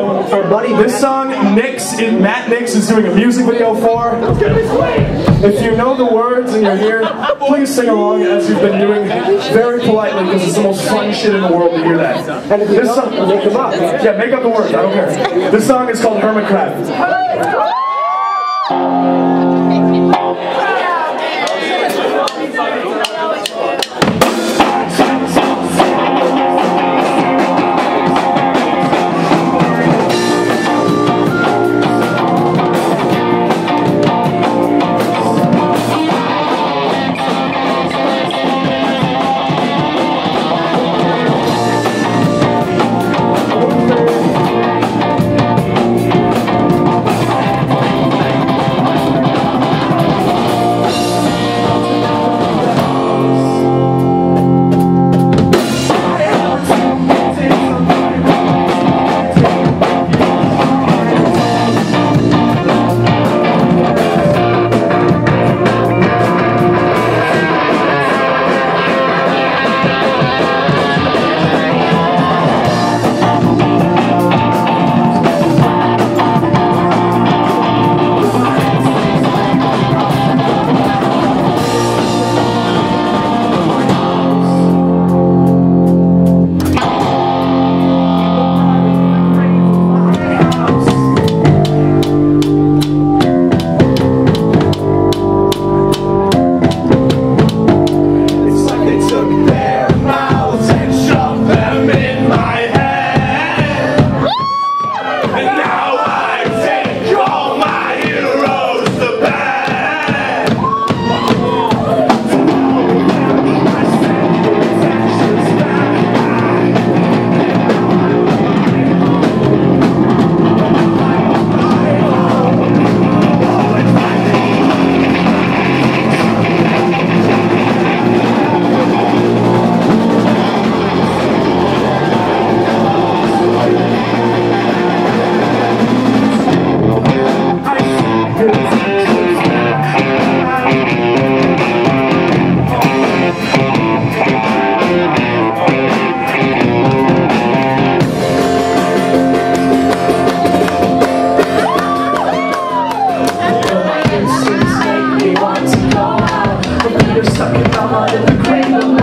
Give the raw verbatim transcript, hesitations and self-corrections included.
Our buddy, this song, Nix, Matt Nix is doing a music video for. If you know the words and you're here, please sing along as you've been doing very politely, because it's the most fun shit in the world to hear that. And if this song, make them up. Yeah, make up the words, I don't care. This song is called Hermitcraft. Stuck in the mud in the cradle.